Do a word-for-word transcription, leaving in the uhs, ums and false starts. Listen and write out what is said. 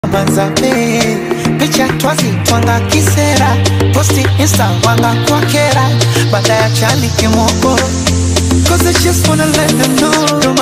Manzabe, picha twazi twanga kisera, posti insta wanga kwa kera, baada ya chali kimoko. Cause I just wanna let them know